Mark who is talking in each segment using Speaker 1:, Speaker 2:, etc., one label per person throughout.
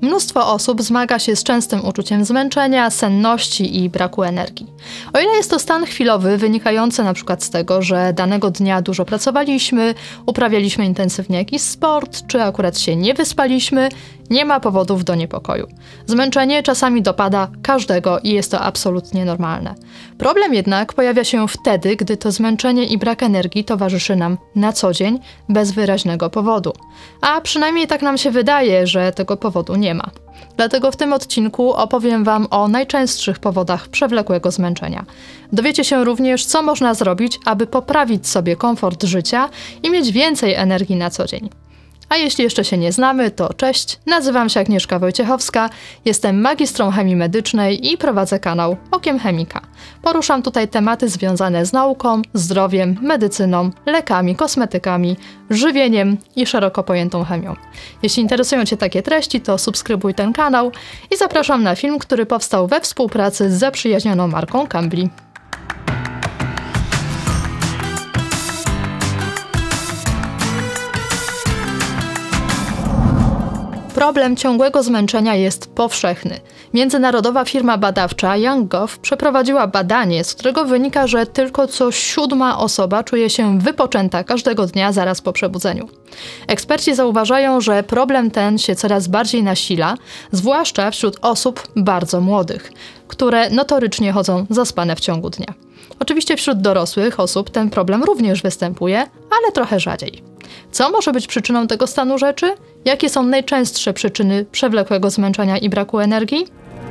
Speaker 1: Mnóstwo osób zmaga się z częstym uczuciem zmęczenia, senności i braku energii. O ile jest to stan chwilowy, wynikający np. z tego, że danego dnia dużo pracowaliśmy, uprawialiśmy intensywnie jakiś sport, czy akurat się nie wyspaliśmy, nie ma powodów do niepokoju. Zmęczenie czasami dopada każdego i jest to absolutnie normalne. Problem jednak pojawia się wtedy, gdy to zmęczenie i brak energii towarzyszy nam na co dzień, bez wyraźnego powodu. A przynajmniej tak nam się wydaje, że tego powodu nie ma. Dlatego w tym odcinku opowiem Wam o najczęstszych powodach przewlekłego zmęczenia. Dowiecie się również, co można zrobić, aby poprawić sobie komfort życia i mieć więcej energii na co dzień. A jeśli jeszcze się nie znamy, to cześć, nazywam się Agnieszka Wojciechowska, jestem magistrą chemii medycznej i prowadzę kanał Okiem Chemika. Poruszam tutaj tematy związane z nauką, zdrowiem, medycyną, lekami, kosmetykami, żywieniem i szeroko pojętą chemią. Jeśli interesują Cię takie treści, to subskrybuj ten kanał i zapraszam na film, który powstał we współpracy z zaprzyjaźnioną marką Cambly. Problem ciągłego zmęczenia jest powszechny. Międzynarodowa firma badawcza YoungGov przeprowadziła badanie, z którego wynika, że tylko co 7. osoba czuje się wypoczęta każdego dnia zaraz po przebudzeniu. Eksperci zauważają, że problem ten się coraz bardziej nasila, zwłaszcza wśród osób bardzo młodych, które notorycznie chodzą zaspane w ciągu dnia. Oczywiście wśród dorosłych osób ten problem również występuje, ale trochę rzadziej. Co może być przyczyną tego stanu rzeczy? Jakie są najczęstsze przyczyny przewlekłego zmęczenia i braku energii?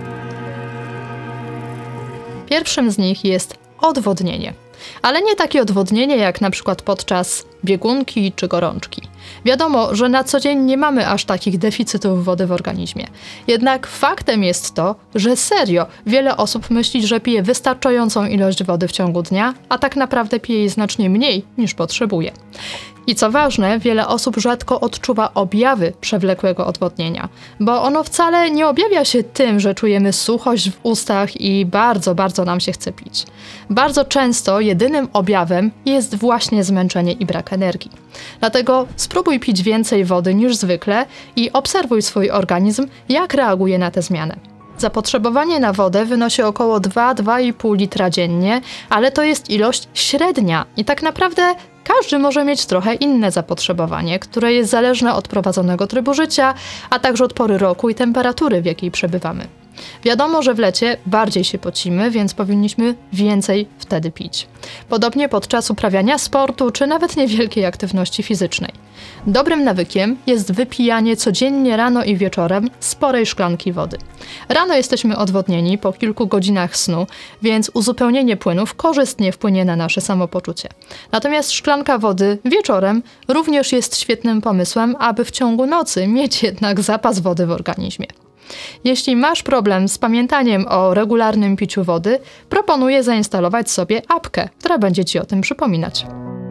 Speaker 1: Pierwszym z nich jest odwodnienie. Ale nie takie odwodnienie jak na przykład podczas biegunki czy gorączki. Wiadomo, że na co dzień nie mamy aż takich deficytów wody w organizmie. Jednak faktem jest to, że serio wiele osób myśli, że pije wystarczającą ilość wody w ciągu dnia, a tak naprawdę pije jej znacznie mniej niż potrzebuje. I co ważne, wiele osób rzadko odczuwa objawy przewlekłego odwodnienia, bo ono wcale nie objawia się tym, że czujemy suchość w ustach i bardzo nam się chce pić. Bardzo często jedynym objawem jest właśnie zmęczenie i brak energii. Dlatego spróbuj pić więcej wody niż zwykle i obserwuj swój organizm, jak reaguje na tę zmianę. Zapotrzebowanie na wodę wynosi około 2–2,5 litra dziennie, ale to jest ilość średnia i tak naprawdę każdy może mieć trochę inne zapotrzebowanie, które jest zależne od prowadzonego trybu życia, a także od pory roku i temperatury, w jakiej przebywamy. Wiadomo, że w lecie bardziej się pocimy, więc powinniśmy więcej wtedy pić. Podobnie podczas uprawiania sportu czy nawet niewielkiej aktywności fizycznej. Dobrym nawykiem jest wypijanie codziennie rano i wieczorem sporej szklanki wody. Rano jesteśmy odwodnieni po kilku godzinach snu, więc uzupełnienie płynów korzystnie wpłynie na nasze samopoczucie. Natomiast szklanka wody wieczorem również jest świetnym pomysłem, aby w ciągu nocy mieć jednak zapas wody w organizmie. Jeśli masz problem z pamiętaniem o regularnym piciu wody, proponuję zainstalować sobie apkę, która będzie Ci o tym przypominać.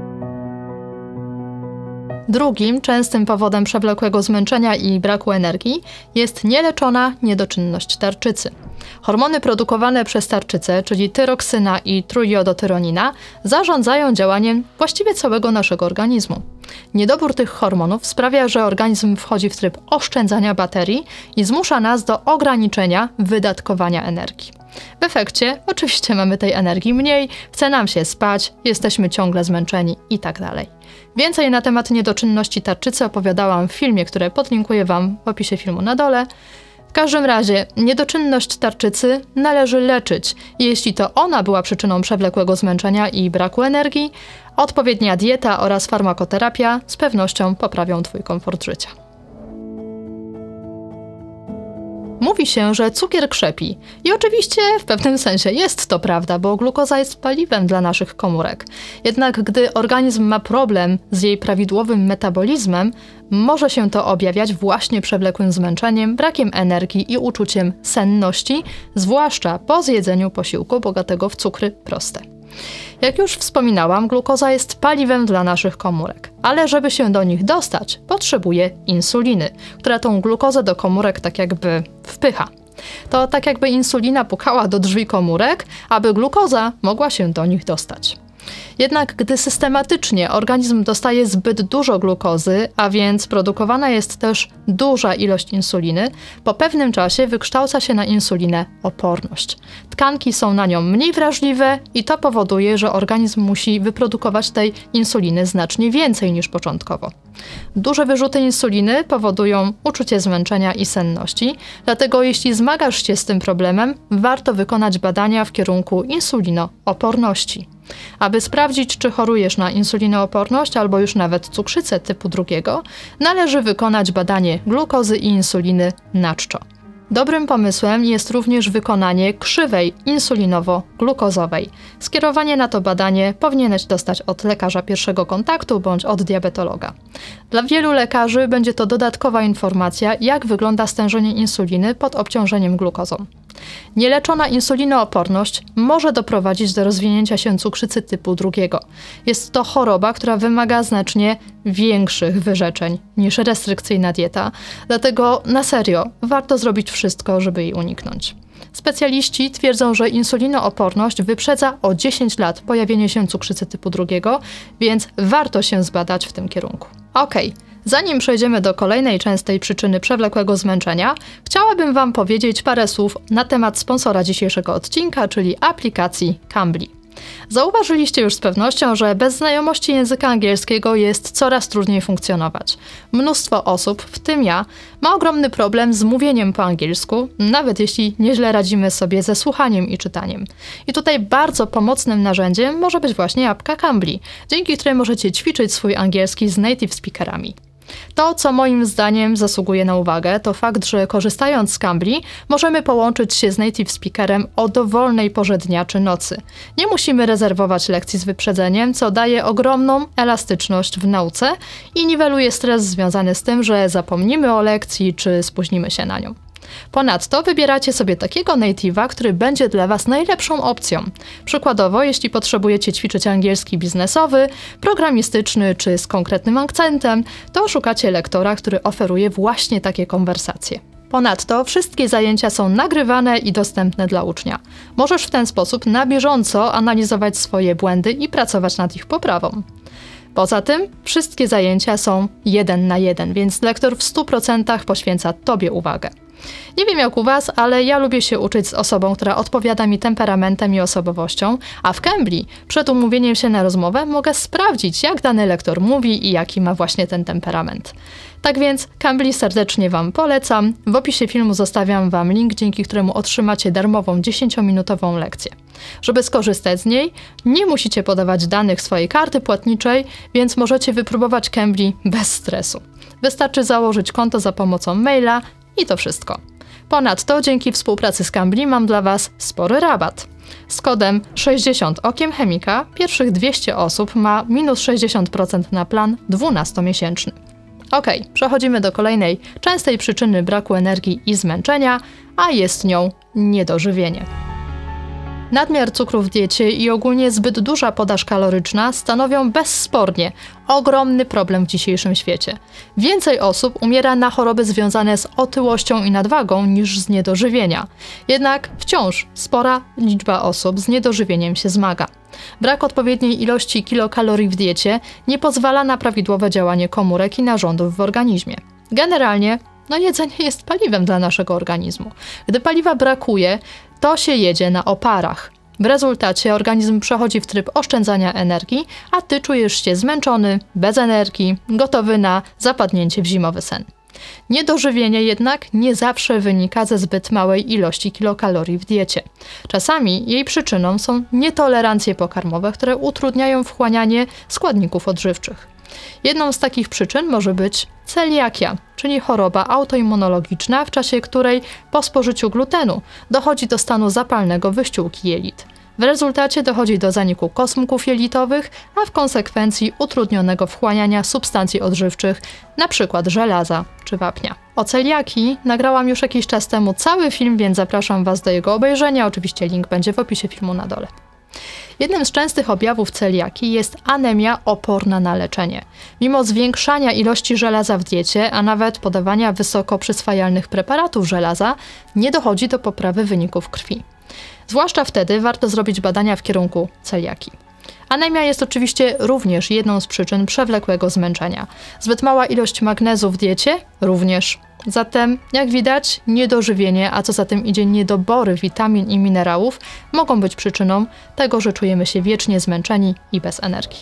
Speaker 1: Drugim częstym powodem przewlekłego zmęczenia i braku energii jest nieleczona niedoczynność tarczycy. Hormony produkowane przez tarczycę, czyli tyroksyna i trójjodotyronina, zarządzają działaniem właściwie całego naszego organizmu. Niedobór tych hormonów sprawia, że organizm wchodzi w tryb oszczędzania baterii i zmusza nas do ograniczenia wydatkowania energii. W efekcie oczywiście mamy tej energii mniej, chce nam się spać, jesteśmy ciągle zmęczeni itd. Więcej na temat niedoczynności tarczycy opowiadałam w filmie, który podlinkuję Wam w opisie filmu na dole. W każdym razie niedoczynność tarczycy należy leczyć. Jeśli to ona była przyczyną przewlekłego zmęczenia i braku energii, odpowiednia dieta oraz farmakoterapia z pewnością poprawią Twój komfort życia. Mówi się, że cukier krzepi. I oczywiście w pewnym sensie jest to prawda, bo glukoza jest paliwem dla naszych komórek. Jednak gdy organizm ma problem z jej prawidłowym metabolizmem, może się to objawiać właśnie przewlekłym zmęczeniem, brakiem energii i uczuciem senności, zwłaszcza po zjedzeniu posiłku bogatego w cukry proste. Jak już wspominałam, glukoza jest paliwem dla naszych komórek, ale żeby się do nich dostać, potrzebuje insuliny, która tą glukozę do komórek tak jakby wpycha. To tak jakby insulina pukała do drzwi komórek, aby glukoza mogła się do nich dostać. Jednak gdy systematycznie organizm dostaje zbyt dużo glukozy, a więc produkowana jest też duża ilość insuliny, po pewnym czasie wykształca się na insulinę oporność. Tkanki są na nią mniej wrażliwe i to powoduje, że organizm musi wyprodukować tej insuliny znacznie więcej niż początkowo. Duże wyrzuty insuliny powodują uczucie zmęczenia i senności, dlatego jeśli zmagasz się z tym problemem, warto wykonać badania w kierunku insulinooporności. Aby sprawdzić, czy chorujesz na insulinooporność albo już nawet cukrzycę typu 2, należy wykonać badanie glukozy i insuliny na czczo. Dobrym pomysłem jest również wykonanie krzywej insulinowo-glukozowej. Skierowanie na to badanie powinieneś dostać od lekarza pierwszego kontaktu bądź od diabetologa. Dla wielu lekarzy będzie to dodatkowa informacja, jak wygląda stężenie insuliny pod obciążeniem glukozą. Nieleczona insulinooporność może doprowadzić do rozwinięcia się cukrzycy typu 2. Jest to choroba, która wymaga znacznie większych wyrzeczeń niż restrykcyjna dieta, dlatego na serio warto zrobić wszystko, żeby jej uniknąć. Specjaliści twierdzą, że insulinooporność wyprzedza o 10 lat pojawienie się cukrzycy typu 2, więc warto się zbadać w tym kierunku. Zanim przejdziemy do kolejnej częstej przyczyny przewlekłego zmęczenia, chciałabym Wam powiedzieć parę słów na temat sponsora dzisiejszego odcinka, czyli aplikacji Cambly. Zauważyliście już z pewnością, że bez znajomości języka angielskiego jest coraz trudniej funkcjonować. Mnóstwo osób, w tym ja, ma ogromny problem z mówieniem po angielsku, nawet jeśli nieźle radzimy sobie ze słuchaniem i czytaniem. I tutaj bardzo pomocnym narzędziem może być właśnie apka Cambly, dzięki której możecie ćwiczyć swój angielski z native speakerami. To, co moim zdaniem zasługuje na uwagę, to fakt, że korzystając z Cambly możemy połączyć się z native speakerem o dowolnej porze dnia czy nocy. Nie musimy rezerwować lekcji z wyprzedzeniem, co daje ogromną elastyczność w nauce i niweluje stres związany z tym, że zapomnimy o lekcji czy spóźnimy się na nią. Ponadto wybieracie sobie takiego native'a, który będzie dla Was najlepszą opcją. Przykładowo, jeśli potrzebujecie ćwiczyć angielski biznesowy, programistyczny czy z konkretnym akcentem, to szukacie lektora, który oferuje właśnie takie konwersacje. Ponadto wszystkie zajęcia są nagrywane i dostępne dla ucznia. Możesz w ten sposób na bieżąco analizować swoje błędy i pracować nad ich poprawą. Poza tym wszystkie zajęcia są 1 na 1, więc lektor w 100% poświęca Tobie uwagę. Nie wiem jak u Was, ale ja lubię się uczyć z osobą, która odpowiada mi temperamentem i osobowością, a w Cambly przed umówieniem się na rozmowę mogę sprawdzić, jak dany lektor mówi i jaki ma właśnie ten temperament. Tak więc Cambly serdecznie Wam polecam. W opisie filmu zostawiam Wam link, dzięki któremu otrzymacie darmową 10-minutową lekcję. Żeby skorzystać z niej, nie musicie podawać danych swojej karty płatniczej, więc możecie wypróbować Cambly bez stresu. Wystarczy założyć konto za pomocą maila i to wszystko. Ponadto dzięki współpracy z Cambly mam dla Was spory rabat. Z kodem 60 Okiem Chemika pierwszych 200 osób ma minus 60% na plan 12-miesięczny. Przechodzimy do kolejnej częstej przyczyny braku energii i zmęczenia, a jest nią niedożywienie. Nadmiar cukru w diecie i ogólnie zbyt duża podaż kaloryczna stanowią bezspornie ogromny problem w dzisiejszym świecie. Więcej osób umiera na choroby związane z otyłością i nadwagą niż z niedożywienia. Jednak wciąż spora liczba osób z niedożywieniem się zmaga. Brak odpowiedniej ilości kilokalorii w diecie nie pozwala na prawidłowe działanie komórek i narządów w organizmie. Generalnie jedzenie jest paliwem dla naszego organizmu. Gdy paliwa brakuje, to się jedzie na oparach. W rezultacie organizm przechodzi w tryb oszczędzania energii, a Ty czujesz się zmęczony, bez energii, gotowy na zapadnięcie w zimowy sen. Niedożywienie jednak nie zawsze wynika ze zbyt małej ilości kilokalorii w diecie. Czasami jej przyczyną są nietolerancje pokarmowe, które utrudniają wchłanianie składników odżywczych. Jedną z takich przyczyn może być celiakia, czyli choroba autoimmunologiczna, w czasie której po spożyciu glutenu dochodzi do stanu zapalnego wyściółki jelit. W rezultacie dochodzi do zaniku kosmków jelitowych, a w konsekwencji utrudnionego wchłaniania substancji odżywczych, np. żelaza czy wapnia. O celiakii nagrałam już jakiś czas temu cały film, więc zapraszam Was do jego obejrzenia. Oczywiście link będzie w opisie filmu na dole. Jednym z częstych objawów celiakii jest anemia oporna na leczenie. Mimo zwiększania ilości żelaza w diecie, a nawet podawania wysoko przyswajalnych preparatów żelaza, nie dochodzi do poprawy wyników krwi. Zwłaszcza wtedy warto zrobić badania w kierunku celiakii. Anemia jest oczywiście również jedną z przyczyn przewlekłego zmęczenia. Zbyt mała ilość magnezu w diecie również. Zatem, jak widać, niedożywienie, a co za tym idzie niedobory witamin i minerałów mogą być przyczyną tego, że czujemy się wiecznie zmęczeni i bez energii.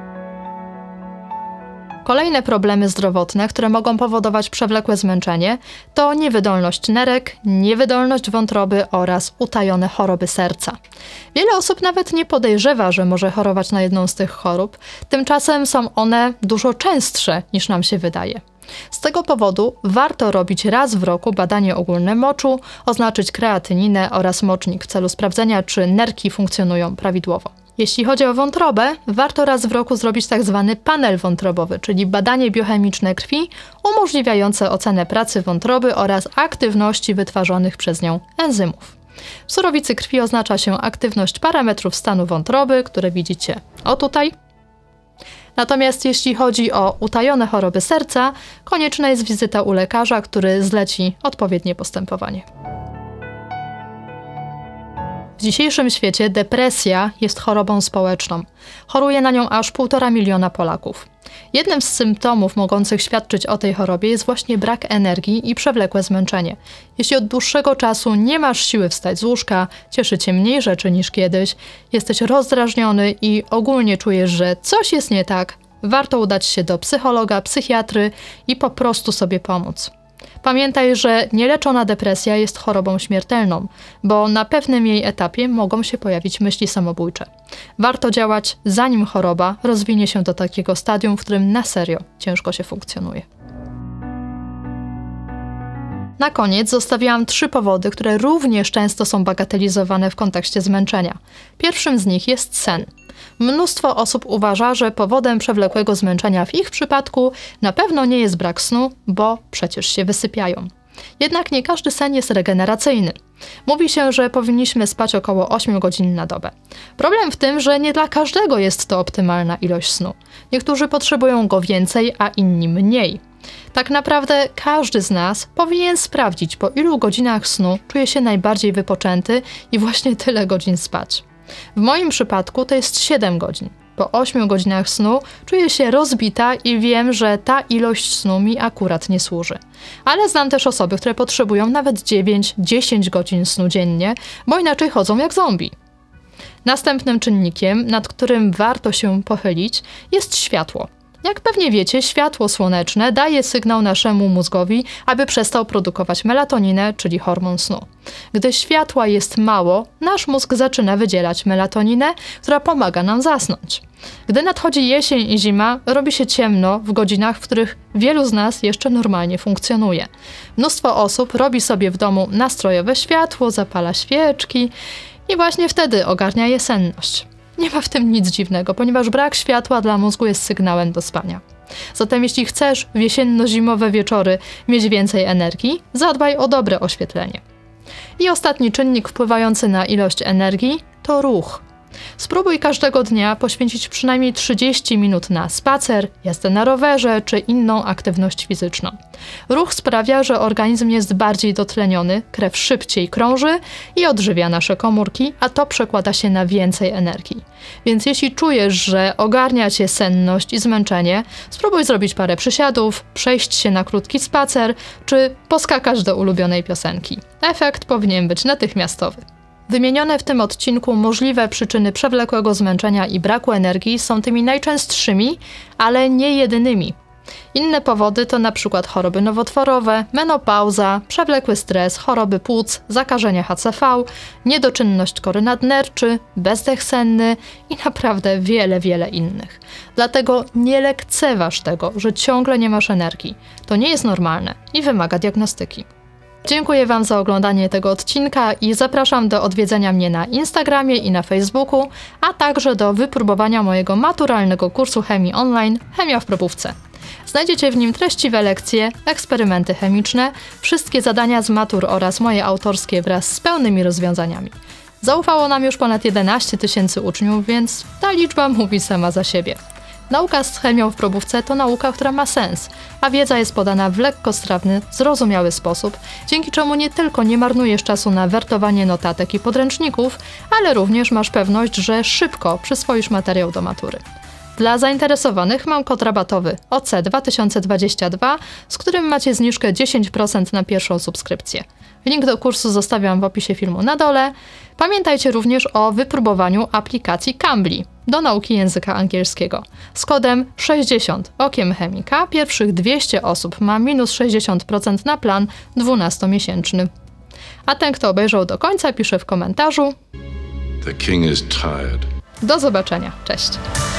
Speaker 1: Kolejne problemy zdrowotne, które mogą powodować przewlekłe zmęczenie, to niewydolność nerek, niewydolność wątroby oraz utajone choroby serca. Wiele osób nawet nie podejrzewa, że może chorować na jedną z tych chorób, tymczasem są one dużo częstsze niż nam się wydaje. Z tego powodu warto robić raz w roku badanie ogólne moczu, oznaczyć kreatyninę oraz mocznik w celu sprawdzenia, czy nerki funkcjonują prawidłowo. Jeśli chodzi o wątrobę, warto raz w roku zrobić tzw. panel wątrobowy, czyli badanie biochemiczne krwi umożliwiające ocenę pracy wątroby oraz aktywności wytwarzanych przez nią enzymów. W surowicy krwi oznacza się aktywność parametrów stanu wątroby, które widzicie o tutaj. Natomiast jeśli chodzi o utajone choroby serca, konieczna jest wizyta u lekarza, który zleci odpowiednie postępowanie. W dzisiejszym świecie depresja jest chorobą społeczną. Choruje na nią aż 1,5 miliona Polaków. Jednym z symptomów mogących świadczyć o tej chorobie jest właśnie brak energii i przewlekłe zmęczenie. Jeśli od dłuższego czasu nie masz siły wstać z łóżka, cieszy cię mniej rzeczy niż kiedyś, jesteś rozdrażniony i ogólnie czujesz, że coś jest nie tak, warto udać się do psychologa, psychiatry i po prostu sobie pomóc. Pamiętaj, że nieleczona depresja jest chorobą śmiertelną, bo na pewnym jej etapie mogą się pojawić myśli samobójcze. Warto działać, zanim choroba rozwinie się do takiego stadium, w którym na serio ciężko się funkcjonuje. Na koniec zostawiłam 3 powody, które również często są bagatelizowane w kontekście zmęczenia. Pierwszym z nich jest sen. Mnóstwo osób uważa, że powodem przewlekłego zmęczenia w ich przypadku na pewno nie jest brak snu, bo przecież się wysypiają. Jednak nie każdy sen jest regeneracyjny. Mówi się, że powinniśmy spać około 8 godzin na dobę. Problem w tym, że nie dla każdego jest to optymalna ilość snu. Niektórzy potrzebują go więcej, a inni mniej. Tak naprawdę każdy z nas powinien sprawdzić, po ilu godzinach snu czuje się najbardziej wypoczęty i właśnie tyle godzin spać. W moim przypadku to jest 7 godzin. Po 8 godzinach snu czuję się rozbita i wiem, że ta ilość snu mi akurat nie służy. Ale znam też osoby, które potrzebują nawet 9-10 godzin snu dziennie, bo inaczej chodzą jak zombie. Następnym czynnikiem, nad którym warto się pochylić, jest światło. Jak pewnie wiecie, światło słoneczne daje sygnał naszemu mózgowi, aby przestał produkować melatoninę, czyli hormon snu. Gdy światła jest mało, nasz mózg zaczyna wydzielać melatoninę, która pomaga nam zasnąć. Gdy nadchodzi jesień i zima, robi się ciemno w godzinach, w których wielu z nas jeszcze normalnie funkcjonuje. Mnóstwo osób robi sobie w domu nastrojowe światło, zapala świeczki i właśnie wtedy ogarnia je senność. Nie ma w tym nic dziwnego, ponieważ brak światła dla mózgu jest sygnałem do spania. Zatem jeśli chcesz w jesienno-zimowe wieczory mieć więcej energii, zadbaj o dobre oświetlenie. I ostatni czynnik wpływający na ilość energii to ruch. Spróbuj każdego dnia poświęcić przynajmniej 30 minut na spacer, jazdę na rowerze czy inną aktywność fizyczną. Ruch sprawia, że organizm jest bardziej dotleniony, krew szybciej krąży i odżywia nasze komórki, a to przekłada się na więcej energii. Więc jeśli czujesz, że ogarnia cię senność i zmęczenie, spróbuj zrobić parę przysiadów, przejść się na krótki spacer czy poskakać do ulubionej piosenki. Efekt powinien być natychmiastowy. Wymienione w tym odcinku możliwe przyczyny przewlekłego zmęczenia i braku energii są tymi najczęstszymi, ale nie jedynymi. Inne powody to np. choroby nowotworowe, menopauza, przewlekły stres, choroby płuc, zakażenia HCV, niedoczynność kory nadnerczy, bezdech senny i naprawdę wiele innych. Dlatego nie lekceważ tego, że ciągle nie masz energii. To nie jest normalne i wymaga diagnostyki. Dziękuję Wam za oglądanie tego odcinka i zapraszam do odwiedzenia mnie na Instagramie i na Facebooku, a także do wypróbowania mojego maturalnego kursu chemii online Chemia w probówce. Znajdziecie w nim treściwe lekcje, eksperymenty chemiczne, wszystkie zadania z matur oraz moje autorskie wraz z pełnymi rozwiązaniami. Zaufało nam już ponad 11 000 uczniów, więc ta liczba mówi sama za siebie. Nauka z chemią w probówce to nauka, która ma sens, a wiedza jest podana w lekkostrawny, zrozumiały sposób, dzięki czemu nie tylko nie marnujesz czasu na wertowanie notatek i podręczników, ale również masz pewność, że szybko przyswoisz materiał do matury. Dla zainteresowanych mam kod rabatowy OC2022, z którym macie zniżkę 10% na pierwszą subskrypcję. Link do kursu zostawiam w opisie filmu na dole. Pamiętajcie również o wypróbowaniu aplikacji Cambly do nauki języka angielskiego. Z kodem 60 Okiem Chemika pierwszych 200 osób ma minus 60% na plan 12-miesięczny. A ten, kto obejrzał do końca, pisze w komentarzu:
Speaker 2: The king is tired.
Speaker 1: Do zobaczenia, cześć!